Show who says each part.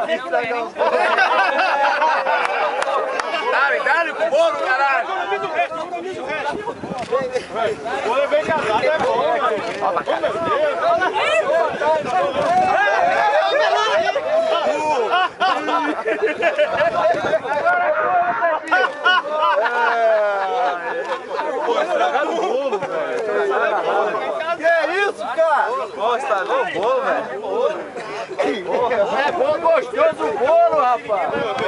Speaker 1: Dá-lhe com o bolo, caralho!
Speaker 2: O bolo bem casado, é bom, velho.
Speaker 1: Pô, estragaram o bolo, velho.
Speaker 2: Que é isso, cara?
Speaker 1: Pô, estragou o bolo, velho.
Speaker 2: É bom, gostoso o bolo, rapaz.